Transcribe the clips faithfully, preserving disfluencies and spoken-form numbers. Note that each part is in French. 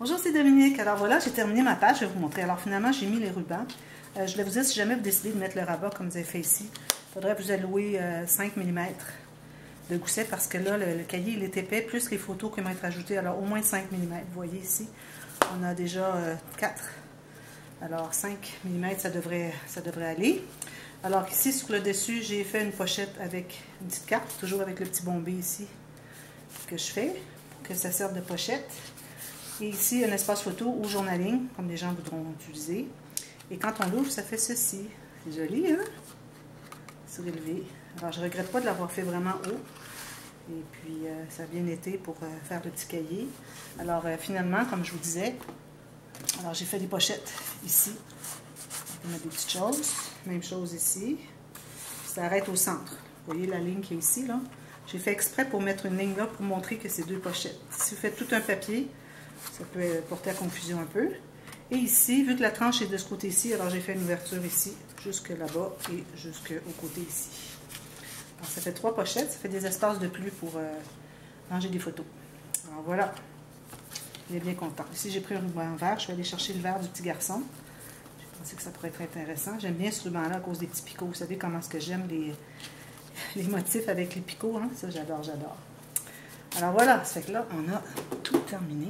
Bonjour, c'est Dominique. Alors voilà, j'ai terminé ma page, je vais vous montrer. Alors finalement, j'ai mis les rubans. Euh, je voulais vous dire, si jamais vous décidez de mettre le rabat comme vous avez fait ici, il faudrait vous allouer euh, cinq millimètres de gousset parce que là, le, le cahier, il est épais, plus les photos qui vont être ajoutées. Alors au moins cinq millimètres. Vous voyez ici, on a déjà euh, quatre. Alors cinq millimètres, ça devrait, ça devrait aller. Alors ici, sur le dessus, j'ai fait une pochette avec une petite carte, toujours avec le petit bombé ici que je fais, pour que ça serve de pochette. Et ici, un espace photo ou journaling, comme les gens voudront utiliser. Et quand on l'ouvre, ça fait ceci. C'est joli, hein? Surélevé. Alors, je ne regrette pas de l'avoir fait vraiment haut. Et puis, euh, ça a bien été pour euh, faire le petit cahier. Alors, euh, finalement, comme je vous disais, alors j'ai fait des pochettes ici. On va mettre des petites choses. Même chose ici. Ça arrête au centre. Vous voyez la ligne qui est ici, là? J'ai fait exprès pour mettre une ligne là pour montrer que c'est deux pochettes. Si vous faites tout un papier, ça peut porter à confusion un peu. Et ici, vu que la tranche est de ce côté-ci, alors j'ai fait une ouverture ici, jusque là-bas et jusqu'au côté ici. Alors ça fait trois pochettes, ça fait des espaces de plus pour euh, ranger des photos. Alors voilà, il est bien content. Ici, j'ai pris un ruban vert, je vais aller chercher le vert du petit garçon. Je pensais que ça pourrait être intéressant. J'aime bien ce ruban-là à cause des petits picots. Vous savez comment est-ce que j'aime les, les motifs avec les picots, hein? Ça, j'adore, j'adore. Alors voilà, ça fait que là, on a tout terminé.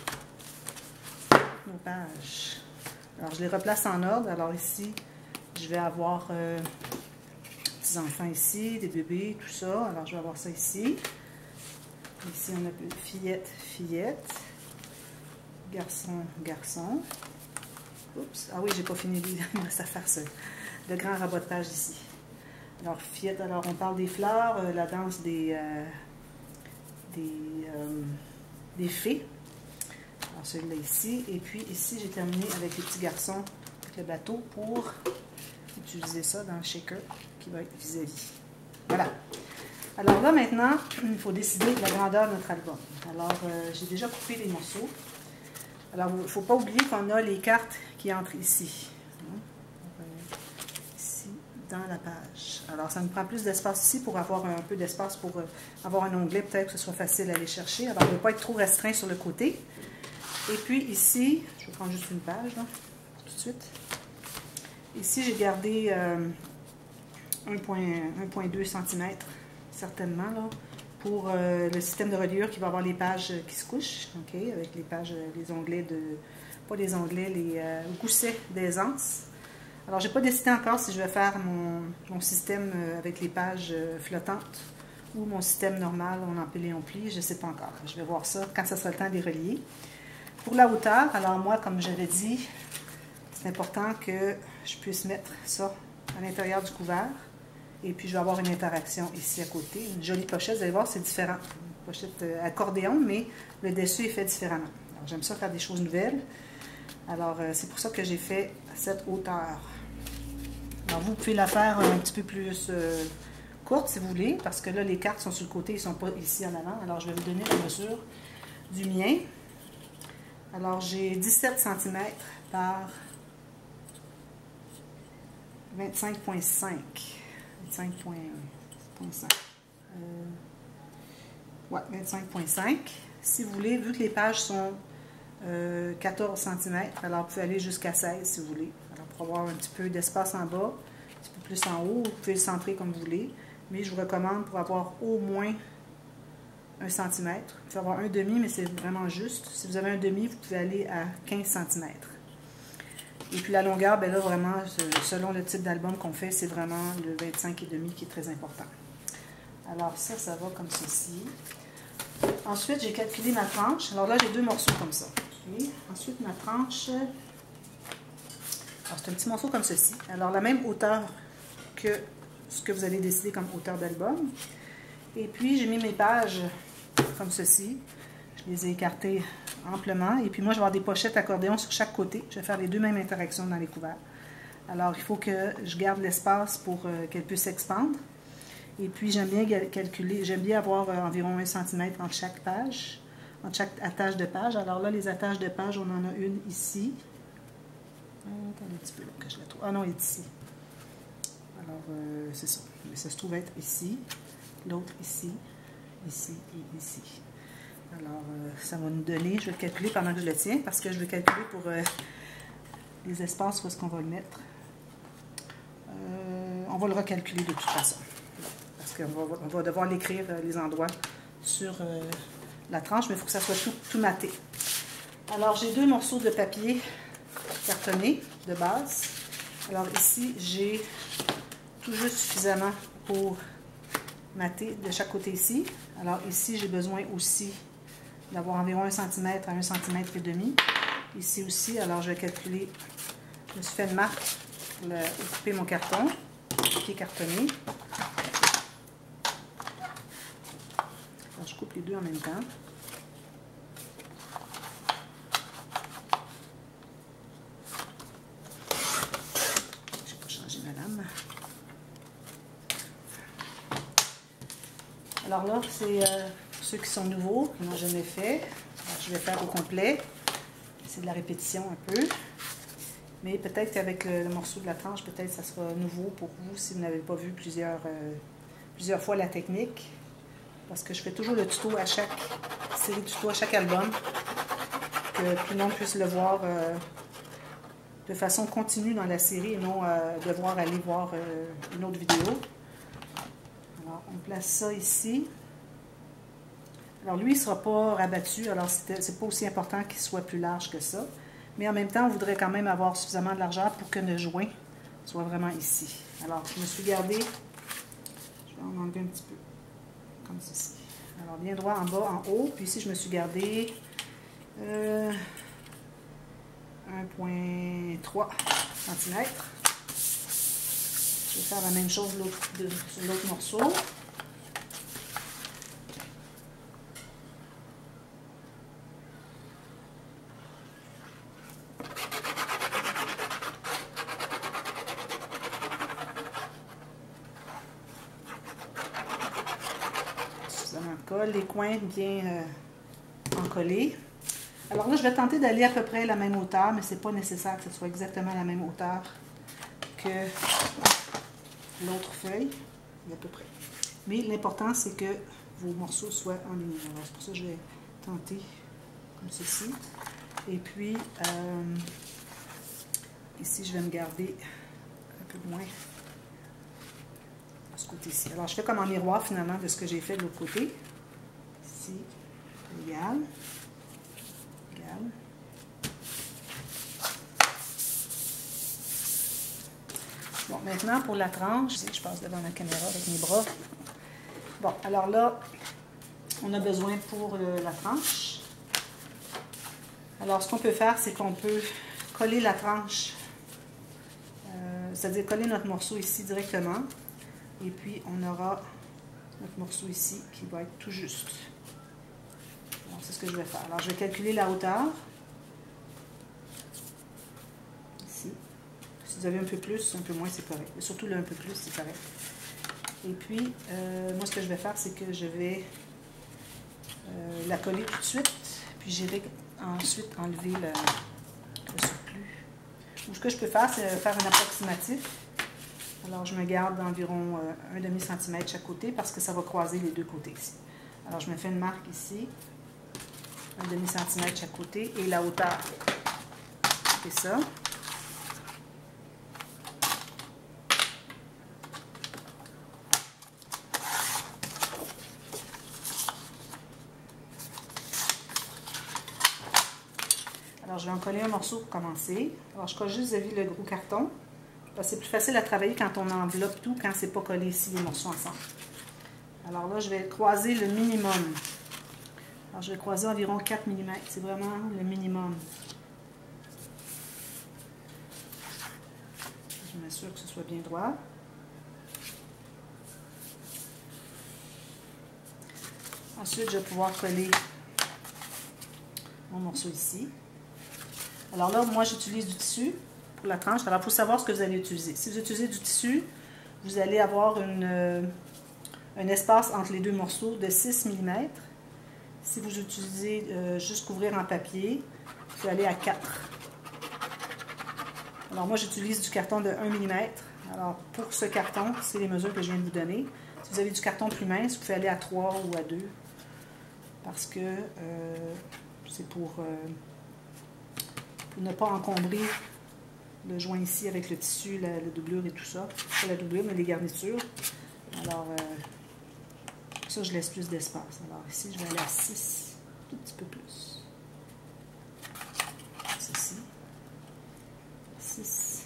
Nos pages. Alors, je les replace en ordre. Alors ici, je vais avoir euh, des enfants ici, des bébés, tout ça. Alors, je vais avoir ça ici. Ici, on a fillette, fillette. Garçon, garçon. Oups. Ah oui, j'ai pas fini. Il me reste à faire ça. Le grand rabat de page ici. Alors, fillette, alors on parle des fleurs, euh, la danse des, euh, des, euh, des fées. Alors celui-là ici. Et puis ici, j'ai terminé avec les petits garçons, avec le bateau, pour utiliser ça dans le shaker qui va être vis-à-vis. Voilà. Alors là, maintenant, il faut décider de la grandeur de notre album. Alors, euh, j'ai déjà coupé les morceaux. Alors, il ne faut pas oublier qu'on a les cartes qui entrent ici. Ici, dans la page. Alors, ça nous prend plus d'espace ici pour avoir un peu d'espace pour euh, avoir un onglet, peut-être que ce soit facile à aller chercher. Alors, il ne va pas être trop restreint sur le côté. Et puis ici, je vais prendre juste une page, là, tout de suite. Ici, j'ai gardé euh, un virgule deux centimètres, certainement, là, pour euh, le système de reliure qui va avoir les pages qui se couchent, ok, avec les pages, les onglets de, pas les onglets, les euh, goussets d'aisance. Alors, je n'ai pas décidé encore si je vais faire mon, mon système avec les pages flottantes ou mon système normal, on empile et on plie, je ne sais pas encore. Je vais voir ça quand ça sera le temps de les relier. Pour la hauteur, alors moi, comme j'avais dit, c'est important que je puisse mettre ça à l'intérieur du couvert. Et puis, je vais avoir une interaction ici à côté. Une jolie pochette, vous allez voir, c'est différent. Une pochette accordéon, mais le dessus est fait différemment. Alors, j'aime ça faire des choses nouvelles. Alors, c'est pour ça que j'ai fait cette hauteur. Alors, vous pouvez la faire un petit peu plus euh, courte, si vous voulez, parce que là, les cartes sont sur le côté, ils ne sont pas ici en avant. Alors, je vais vous donner la mesure du mien. Alors, j'ai dix-sept centimètres par vingt-cinq virgule cinq. vingt-cinq virgule cinq. Euh, ouais, vingt-cinq virgule cinq. Si vous voulez, vu que les pages sont euh, quatorze centimètres, alors vous pouvez aller jusqu'à seize si vous voulez. Alors, pour avoir un petit peu d'espace en bas, un petit peu plus en haut, vous pouvez le centrer comme vous voulez. Mais je vous recommande pour avoir au moins un centimètre. Vous pouvez avoir un demi, mais c'est vraiment juste. Si vous avez un demi, vous pouvez aller à quinze centimètres. Et puis la longueur, bien là, vraiment, selon le type d'album qu'on fait, c'est vraiment le vingt-cinq et demi qui est très important. Alors ça, ça va comme ceci. Ensuite, j'ai calculé ma tranche. Alors là, j'ai deux morceaux comme ça. Okay. Ensuite, ma tranche, c'est un petit morceau comme ceci. Alors la même hauteur que ce que vous avez décidé comme hauteur d'album. Et puis, j'ai mis mes pages comme ceci. Je les ai écartées amplement. Et puis moi, je vais avoir des pochettes accordéon sur chaque côté. Je vais faire les deux mêmes interactions dans les couverts. Alors, il faut que je garde l'espace pour euh, qu'elles puissent s'expandre. Et puis, j'aime bien calculer, j'aime bien avoir euh, environ un centimètre entre chaque page, entre chaque attache de page. Alors là, les attaches de page, on en a une ici. Attendez un petit peu là que je la trouve. Ah non, elle est ici. Alors, euh, c'est ça. Ça se trouve être ici. L'autre ici, ici et ici. Alors, euh, ça va nous donner, je vais le calculer pendant que je le tiens, parce que je vais calculer pour euh, les espaces où est-ce qu'on va le mettre. Euh, on va le recalculer de toute façon, parce qu'on va, on va devoir l'écrire, euh, les endroits, sur euh, la tranche, mais il faut que ça soit tout, tout maté. Alors, j'ai deux morceaux de papier cartonné de base. Alors ici, j'ai tout juste suffisamment pour mater de chaque côté ici. Alors ici, j'ai besoin aussi d'avoir environ un centimètre à un centimètre et demi. Ici aussi, alors je vais calculer, je me suis fait une marque pour le, couper mon carton, qui est cartonné. Alors, je coupe les deux en même temps. Je vais pas changer ma lame. Alors là, c'est euh, pour ceux qui sont nouveaux, qui n'ont jamais fait. Alors, je vais faire au complet. C'est de la répétition un peu. Mais peut-être qu'avec le, le morceau de la tranche, peut-être ça sera nouveau pour vous si vous n'avez pas vu plusieurs, euh, plusieurs fois la technique. Parce que je fais toujours le tuto à chaque série de tutos, à chaque album. Que tout le monde puisse le voir euh, de façon continue dans la série et non euh, devoir aller voir euh, une autre vidéo. Alors, on place ça ici. Alors, lui, il ne sera pas rabattu. Alors, ce n'est pas aussi important qu'il soit plus large que ça. Mais en même temps, on voudrait quand même avoir suffisamment de largeur pour que le joint soit vraiment ici. Alors, je me suis gardé, je vais en enlever un petit peu, comme ceci. Alors, bien droit en bas, en haut. Puis ici, je me suis gardé euh, un virgule trois centimètres. Je vais faire la même chose de, sur l'autre morceau. Colle les coins bien euh, encollés. Alors là, je vais tenter d'aller à peu près à la même hauteur, mais ce n'est pas nécessaire que ce soit exactement la même hauteur que l'autre feuille, à peu près. Mais l'important, c'est que vos morceaux soient en ligne. Alors, c'est pour ça que je vais tenter comme ceci. Et puis, euh, ici, je vais me garder un peu moins de ce côté-ci. Alors, je fais comme en miroir, finalement, de ce que j'ai fait de l'autre côté. Ici, égal, égal. Bon, maintenant pour la tranche, je passe devant la caméra avec mes bras. Bon, alors là, on a besoin pour euh, la tranche. Alors, ce qu'on peut faire, c'est qu'on peut coller la tranche, euh, c'est-à-dire coller notre morceau ici directement. Et puis, on aura notre morceau ici qui va être tout juste. C'est ce que je vais faire. Alors, je vais calculer la hauteur. Ici. Si vous avez un peu plus, un peu moins, c'est correct. Mais surtout, là, un peu plus, c'est correct. Et puis, euh, moi, ce que je vais faire, c'est que je vais euh, la coller tout de suite. Puis, j'irai ensuite enlever le, le surplus. Donc, ce que je peux faire, c'est faire un approximatif. Alors, je me garde environ euh, un demi-centimètre chaque côté parce que ça va croiser les deux côtés ici. Alors, je me fais une marque ici. Un demi-centimètre chaque côté et la hauteur. C'est ça. Alors, je vais en coller un morceau pour commencer. Alors, je colle juste vis le gros carton. Parce que c'est plus facile à travailler quand on enveloppe tout, quand c'est pas collé ici les morceaux ensemble. Alors là, je vais croiser le minimum. Alors, je vais croiser environ quatre millimètres. C'est vraiment le minimum. Je m'assure que ce soit bien droit. Ensuite, je vais pouvoir coller mon morceau ici. Alors là, moi, j'utilise du tissu pour la tranche. Alors, il faut savoir ce que vous allez utiliser. Si vous utilisez du tissu, vous allez avoir une, un espace entre les deux morceaux de six millimètres. Si vous utilisez euh, juste couvrir en papier, vous allez à quatre. Alors moi, j'utilise du carton de un millimètre. Alors pour ce carton, c'est les mesures que je viens de vous donner. Si vous avez du carton plus mince, vous pouvez aller à trois ou à deux. parce que euh, c'est pour, euh, pour ne pas encombrer le joint ici avec le tissu, la, la doublure et tout ça. Pas la doublure, mais les garnitures. Alors, euh, ça, je laisse plus d'espace. Alors ici, je vais aller à six, un petit peu plus. Ceci. six.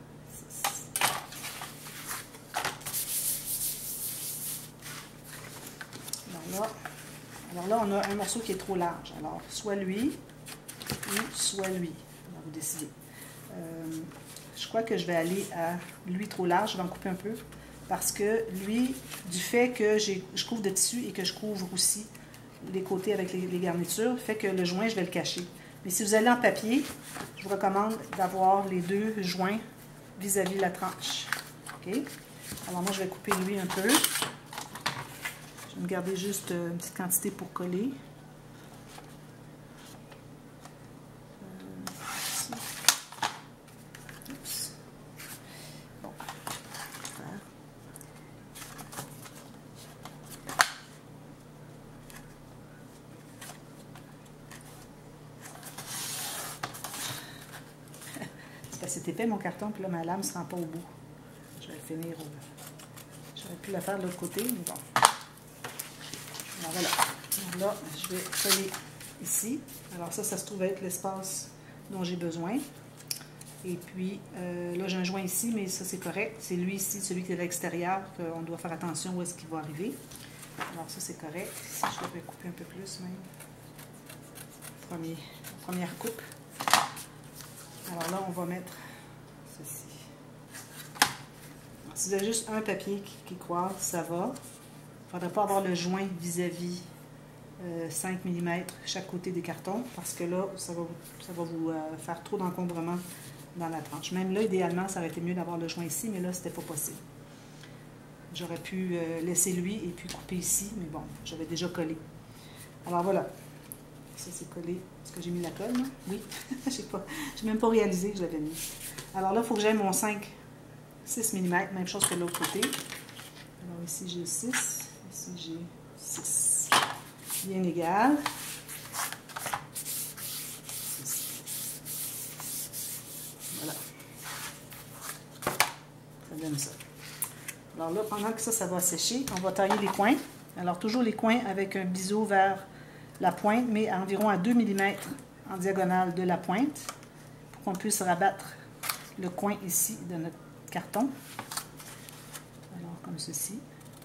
Alors là, alors là, on a un morceau qui est trop large. Alors, soit lui, ou soit lui. On va vous décider. Euh, je crois que je vais aller à lui trop large. Je vais en couper un peu. Parce que lui, du fait que je couvre de tissu et que je couvre aussi les côtés avec les, les garnitures, fait que le joint, je vais le cacher. Mais si vous allez en papier, je vous recommande d'avoir les deux joints vis-à-vis la tranche. OK? Alors moi, je vais couper lui un peu. Je vais me garder juste une petite quantité pour coller. Euh, Oups. Bon. C'est parce que c'est épais mon carton, puis là, ma lame ne se rend pas au bout. Je vais le finir au... J'aurais pu la faire de l'autre côté, mais bon. Alors voilà. Alors là, je vais coller ici. Alors ça, ça se trouve être l'espace dont j'ai besoin. Et puis, euh, là, j'ai un joint ici, mais ça, c'est correct. C'est lui ici, celui qui est à l'extérieur, qu'on doit faire attention où est-ce qu'il va arriver. Alors ça, c'est correct. Ici, je devrais couper un peu plus même. Premier, première coupe. Alors là, on va mettre ceci. Alors, si vous avez juste un papier qui, qui croise, ça va. Il ne faudra pas avoir le joint vis-à-vis euh, cinq millimètres chaque côté des cartons, parce que là, ça va vous, ça va vous euh, faire trop d'encombrement dans la tranche. Même là, idéalement, ça aurait été mieux d'avoir le joint ici, mais là, c'était pas possible. J'aurais pu euh, laisser lui et puis couper ici, mais bon, j'avais déjà collé. Alors voilà. Ça, c'est collé. Est-ce que j'ai mis la colle, non? Oui. Je n'ai même pas réalisé que je l'avais mis. Alors là, il faut que j'aille mon cinq, six millimètres, même chose que de l'autre côté. Alors ici, j'ai six. Ici, j'ai six. Bien égal. Voilà. Ça donne ça. Alors là, pendant que ça, ça va sécher, on va tailler les coins. Alors, toujours les coins avec un biseau vers la pointe, mais à environ à deux millimètres en diagonale de la pointe, pour qu'on puisse rabattre le coin ici de notre carton. Alors, comme ceci.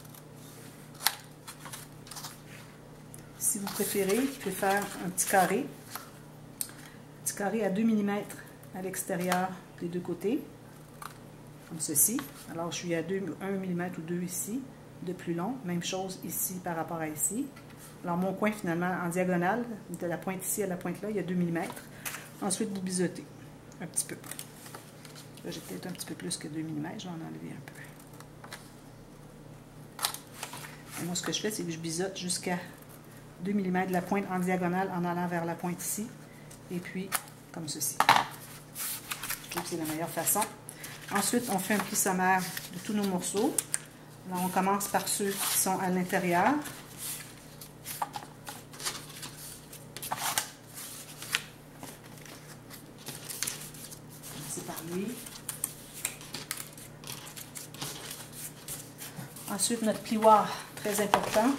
Si vous préférez, vous pouvez faire un petit carré. Un petit carré à deux millimètres à l'extérieur des deux côtés, comme ceci. Alors, je suis à deux, un millimètre ou deux ici, de plus long. Même chose ici par rapport à ici. Alors, mon coin, finalement, en diagonale, de la pointe ici à la pointe là, il y a deux millimètres. Ensuite, vous bisotez un petit peu. Là, j'ai peut-être un petit peu plus que deux millimètres. Je vais en enlever un peu. Et moi, ce que je fais, c'est que je bisote jusqu'à deux millimètres de la pointe en diagonale en allant vers la pointe ici. Et puis, comme ceci. Je trouve que c'est la meilleure façon. Ensuite, on fait un pli sommaire de tous nos morceaux. Alors, on commence par ceux qui sont à l'intérieur. Par lui. Ensuite, notre plioir, très important.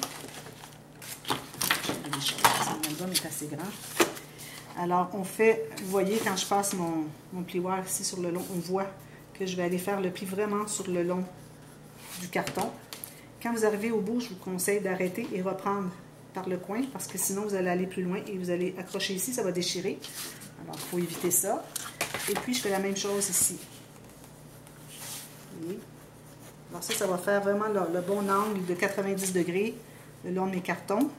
L'album est assez grand. Alors, on fait, vous voyez, quand je passe mon, mon plioir ici sur le long, on voit que je vais aller faire le pli vraiment sur le long du carton. Quand vous arrivez au bout, je vous conseille d'arrêter et reprendre par le coin, parce que sinon, vous allez aller plus loin et vous allez accrocher ici, ça va déchirer. Alors, il faut éviter ça. Et puis, je fais la même chose ici. Vous voyez? Alors ça, ça va faire vraiment le, le bon angle de quatre-vingt-dix degrés le long de mes cartons.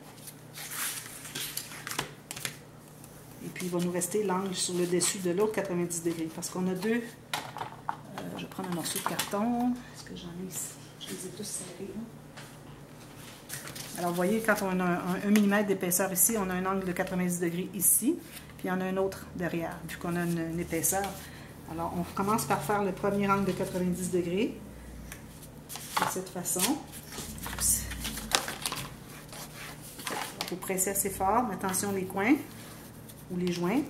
Et puis, il va nous rester l'angle sur le dessus de l'autre quatre-vingt-dix degrés. Parce qu'on a deux... Euh, je vais prendre un morceau de carton. Est-ce que j'en ai ici? Je les ai tous serrés. Alors, vous voyez, quand on a un millimètre d'épaisseur ici, on a un angle de quatre-vingt-dix degrés ici. Puis il y en a un autre derrière, vu qu'on a une, une épaisseur. Alors, on commence par faire le premier angle de quatre-vingt-dix degrés. De cette façon. Oups. faut presser assez fort, mais attention les coins ou les joints.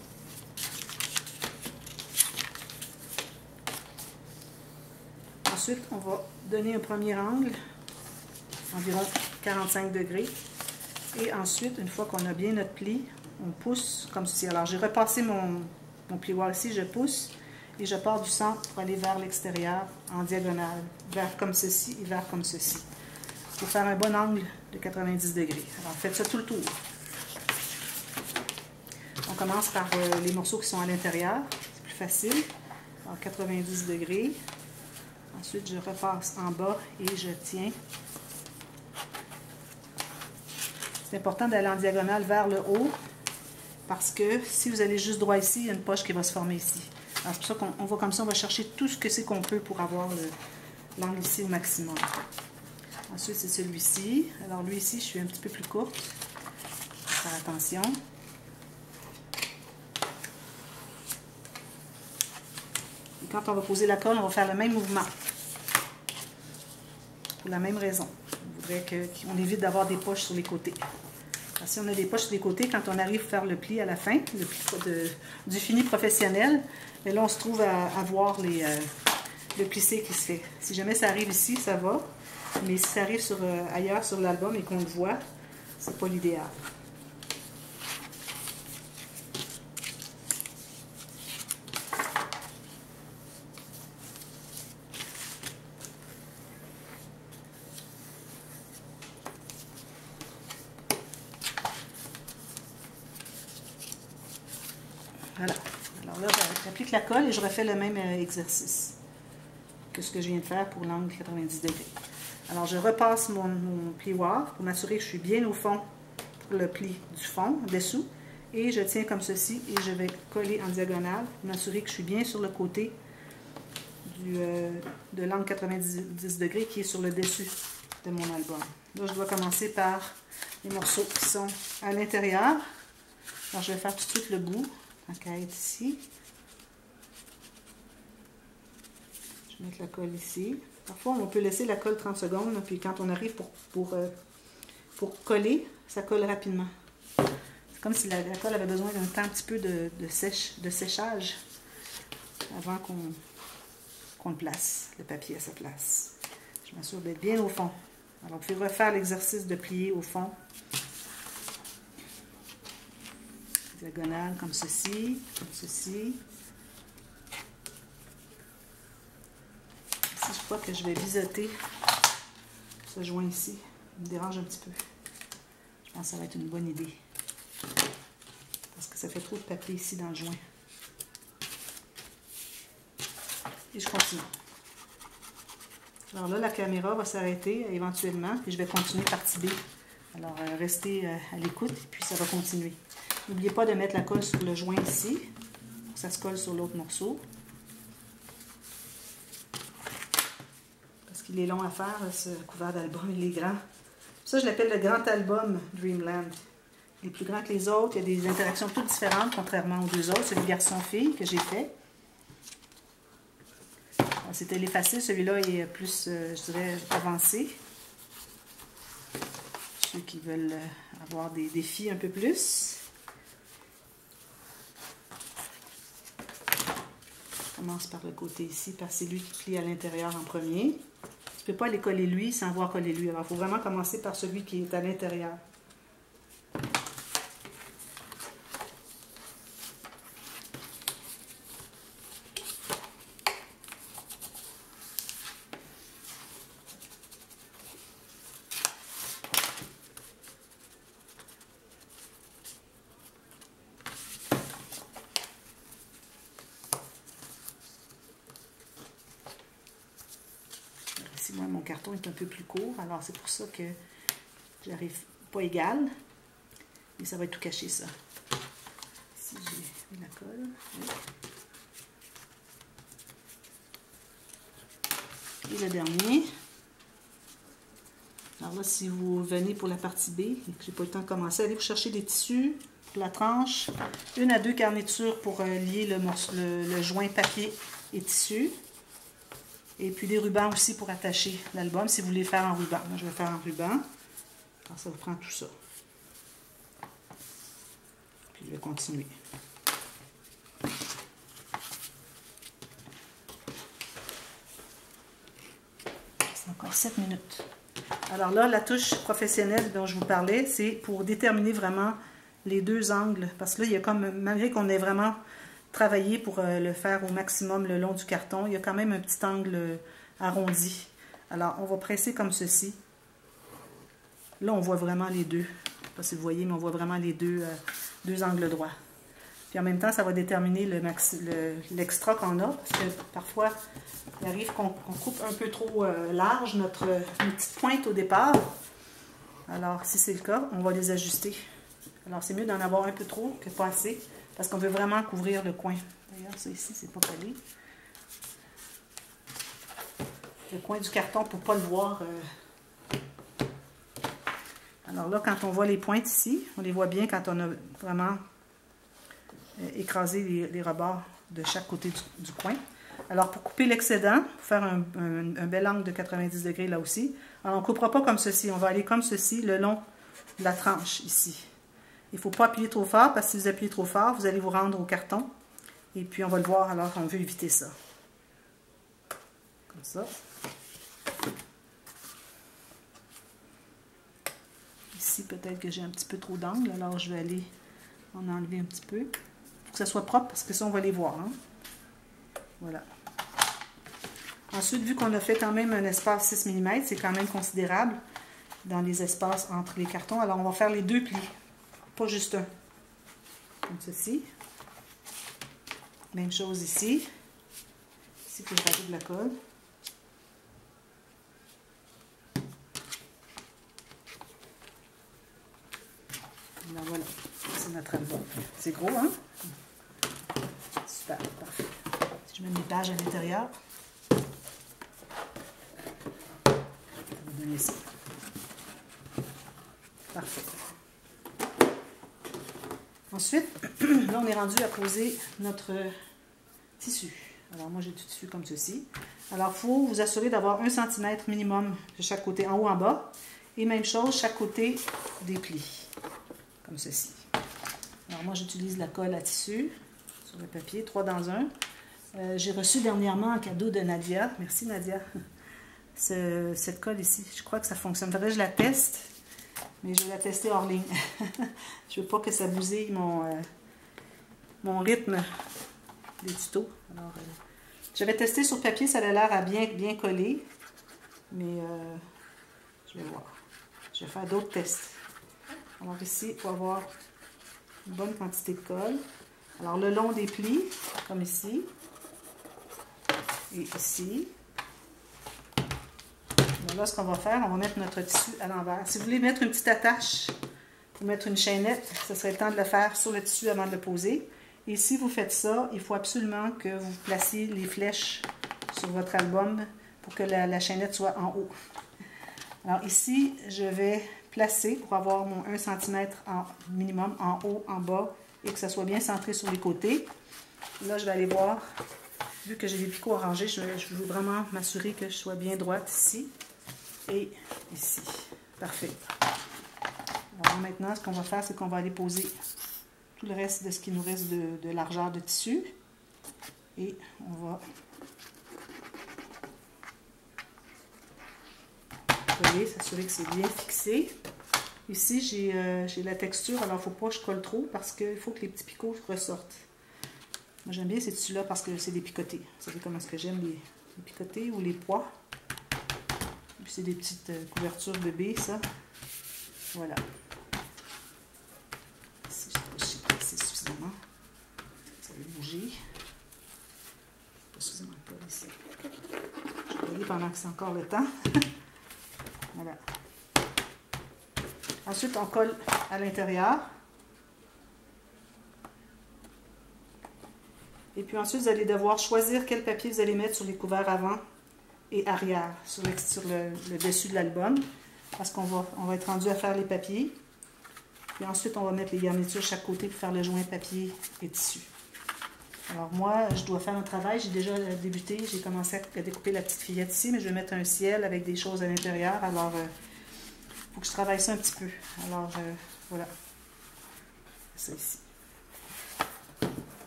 Ensuite, on va donner un premier angle, environ quarante-cinq degrés. Et ensuite, une fois qu'on a bien notre pli, on pousse comme ceci. Alors, j'ai repassé mon, mon plioir ici, je pousse et je pars du centre pour aller vers l'extérieur en diagonale, vers comme ceci et vers comme ceci. Pour faire un bon angle de quatre-vingt-dix degrés. Alors, faites ça tout le tour. On commence par euh, les morceaux qui sont à l'intérieur. C'est plus facile. Alors, quatre-vingt-dix degrés. Ensuite, je repasse en bas et je tiens. C'est important d'aller en diagonale vers le haut parce que si vous allez juste droit ici, il y a une poche qui va se former ici. Alors, c'est pour ça qu'on va comme ça, on va chercher tout ce que c'est qu'on peut pour avoir l'angle ici au maximum. Ensuite, c'est celui-ci. Alors, lui ici, je suis un petit peu plus courte. Faire attention. Et quand on va poser la colle, on va faire le même mouvement. Pour la même raison. On voudrait qu'on évite d'avoir des poches sur les côtés. Alors, si on a des poches sur les côtés, quand on arrive à faire le pli à la fin, le pli de, du fini professionnel, mais là, on se trouve à, à voir les, euh, le plissé qui se fait. Si jamais ça arrive ici, ça va. Mais si ça arrive sur, euh, ailleurs sur l'album et qu'on le voit, c'est pas l'idéal. Voilà. Alors là, j'applique la colle et je refais le même exercice que ce que je viens de faire pour l'angle quatre-vingt-dix degrés. Alors, je repasse mon, mon plioir pour m'assurer que je suis bien au fond pour le pli du fond, dessous. Et je tiens comme ceci et je vais coller en diagonale pour m'assurer que je suis bien sur le côté du, euh, de l'angle quatre-vingt-dix degrés qui est sur le dessus de mon album. Là, je dois commencer par les morceaux qui sont à l'intérieur. Alors, je vais faire tout de suite le bout. Tant qu'à être ici. Je vais mettre la colle ici. Parfois, on peut laisser la colle trente secondes, puis quand on arrive pour, pour, euh, pour coller, ça colle rapidement. C'est comme si la, la colle avait besoin d'un temps un petit peu de, de, sèche, de séchage avant qu'on qu'on le place, le papier à sa place. Je m'assure d'être bien au fond. Alors, vous pouvez refaire l'exercice de plier au fond. Diagonale comme ceci, comme ceci. Ici, je crois que je vais biseauter ce joint ici. Il me dérange un petit peu. Je pense que ça va être une bonne idée. Parce que ça fait trop de papier ici dans le joint. Et je continue. Alors là, la caméra va s'arrêter éventuellement. Et je vais continuer partie B. Alors, euh, restez euh, à l'écoute et puis ça va continuer. N'oubliez pas de mettre la colle sur le joint ici, pour que ça se colle sur l'autre morceau. Parce qu'il est long à faire, ce couvert d'album, il est grand. Ça, je l'appelle le grand album Dreamland. Il est plus grand que les autres, il y a des interactions toutes différentes, contrairement aux deux autres. Celui garçon-fille que j'ai fait. C'était les faciles, celui-là est plus, euh, je dirais, avancé. Ceux qui veulent avoir des défis un peu plus. Je commence par le côté ici, parce que c'est lui qui plie à l'intérieur en premier. Tu ne peux pas aller coller lui sans voir coller lui. Alors, il faut vraiment commencer par celui qui est à l'intérieur. Moi, mon carton est un peu plus court, alors c'est pour ça que j'arrive pas égal. Et ça va tout cacher, ça. Ici, j'ai mis la colle. Et le dernier. Alors là, si vous venez pour la partie B et que j'ai pas eu le temps de commencer, allez vous chercher des tissus pour la tranche. Une à deux garnitures pour euh, lier le, morceau, le, le joint papier et tissu. Et puis des rubans aussi pour attacher l'album, si vous voulez faire en ruban. Moi, je vais faire en ruban. Alors, ça vous prend tout ça. Je vais continuer. C'est encore sept minutes. Alors là, la touche professionnelle dont je vous parlais, c'est pour déterminer vraiment les deux angles. Parce que là, il y a comme, malgré qu'on ait vraiment travaillé pour euh, le faire au maximum le long du carton, il y a quand même un petit angle arrondi. Alors, on va presser comme ceci. Là, on voit vraiment les deux. Je ne sais pas si vous voyez, mais on voit vraiment les deux, euh, deux angles droits. Puis en même temps, ça va déterminer le max, le, l'extra qu'on a. Parce que parfois, il arrive qu'on qu'on coupe un peu trop euh, large notre, notre petite pointe au départ. Alors, si c'est le cas, on va les ajuster. Alors, c'est mieux d'en avoir un peu trop que pas assez. Parce qu'on veut vraiment couvrir le coin. D'ailleurs, ça ici, c'est pas collé. Le coin du carton pour ne pas le voir. Euh... Alors là, quand on voit les pointes ici, on les voit bien quand on a vraiment euh, écrasé les, les rebords de chaque côté du, du coin. Alors, pour couper l'excédent, pour faire un, un, un bel angle de quatre-vingt-dix degrés là aussi, alors on ne coupera pas comme ceci. On va aller comme ceci le long de la tranche ici. Il ne faut pas appuyer trop fort parce que si vous appuyez trop fort, vous allez vous rendre au carton. Et puis, on va le voir, alors on veut éviter ça. Comme ça. Ici, peut-être que j'ai un petit peu trop d'angle, alors je vais aller en enlever un petit peu. Il faut que ça soit propre parce que ça, on va les voir. Hein? Voilà. Ensuite, vu qu'on a fait quand même un espace six millimètres, c'est quand même considérable dans les espaces entre les cartons. Alors, on va faire les deux plis, pas juste un. Comme ceci. Même chose ici. Ici, il faut rajouter de la colle. Là, voilà, c'est notre album. C'est gros, hein? Super, parfait. Si je mets mes pages à l'intérieur, ça va donner ça. Parfait. Ensuite, là, on est rendu à poser notre tissu. Alors, moi, j'ai du tissu comme ceci. Alors, il faut vous assurer d'avoir un centimètre minimum de chaque côté, en haut, en bas. Et même chose, chaque côté des plis. Comme ceci. Alors moi, j'utilise la colle à tissu sur le papier, trois dans un. Euh, j'ai reçu dernièrement un cadeau de Nadia. Merci Nadia. Ce, cette colle ici, je crois que ça fonctionne. Il faudrait que je la teste, mais je vais la tester hors ligne. Je ne veux pas que ça bousille mon, euh, mon rythme des tutos. Alors, euh, j'avais testé sur papier, ça a l'air à bien, bien coller, mais euh, je vais voir. Je vais faire d'autres tests. Alors ici, il faut avoir une bonne quantité de colle. Alors le long des plis, comme ici, et ici. Donc là, ce qu'on va faire, on va mettre notre tissu à l'envers. Si vous voulez mettre une petite attache ou mettre une chaînette, ce serait le temps de le faire sur le tissu avant de le poser. Et si vous faites ça, il faut absolument que vous placiez les flèches sur votre album pour que la, la chaînette soit en haut. Alors ici, je vais placer pour avoir mon un centimètre en minimum en haut, en bas et que ça soit bien centré sur les côtés. Là, je vais aller voir, vu que j'ai des picots orangés, je, je veux vraiment m'assurer que je sois bien droite ici et ici. Parfait. Alors maintenant, ce qu'on va faire, c'est qu'on va aller poser tout le reste de ce qui nous reste de, de largeur de tissu et on va coller, s'assurer que c'est bien fixé. Ici, j'ai euh, la texture, alors il ne faut pas que je colle trop parce qu'il faut que les petits picots ressortent. Moi, j'aime bien ces tissus-là parce que c'est des picotés. Vous savez comment est-ce que j'aime les, les picotés ou les pois. Puis c'est des petites euh, couvertures bébé, ça. Voilà. Ici, je sais pas si c'est suffisamment. Ça va bouger. Pas suffisamment de colle ici. Je vais regarder pendant que c'est encore le temps. Voilà. Ensuite, on colle à l'intérieur. Et puis ensuite, vous allez devoir choisir quel papier vous allez mettre sur les couverts avant et arrière, sur le, sur le, le dessus de l'album. Parce qu'on va, on va être rendu à faire les papiers. Puis ensuite, on va mettre les garnitures chaque côté pour faire le joint papier et tissu. Alors moi, je dois faire un travail. J'ai déjà débuté. J'ai commencé à découper la petite fillette ici, mais je vais mettre un ciel avec des choses à l'intérieur. Alors, il euh, faut que je travaille ça un petit peu. Alors, euh, voilà. Ça ici.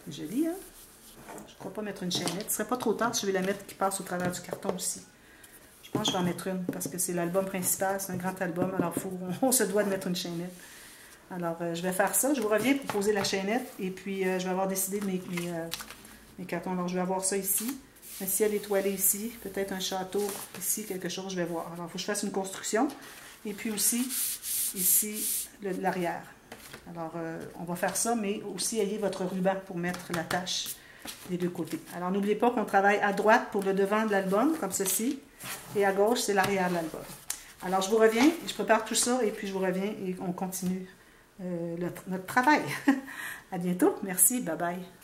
C'est joli, hein? Je ne crois pas mettre une chaînette. Ce serait pas trop tard si je vais la mettre qui passe au travers du carton aussi. Je pense que je vais en mettre une parce que c'est l'album principal, c'est un grand album, alors faut, on se doit de mettre une chaînette. Alors, euh, je vais faire ça. Je vous reviens pour poser la chaînette et puis euh, je vais avoir décidé de mes, mes, euh, mes cartons. Alors, je vais avoir ça ici. Un ciel étoilé ici, peut-être un château ici, quelque chose, je vais voir. Alors, il faut que je fasse une construction. Et puis aussi, ici, l'arrière. Alors, euh, on va faire ça, mais aussi ayez votre ruban pour mettre la tâche des deux côtés. Alors, n'oubliez pas qu'on travaille à droite pour le devant de l'album, comme ceci, et à gauche, c'est l'arrière de l'album. Alors, je vous reviens, je prépare tout ça, et puis je vous reviens, et on continue euh, le, notre travail. À bientôt. Merci. Bye bye.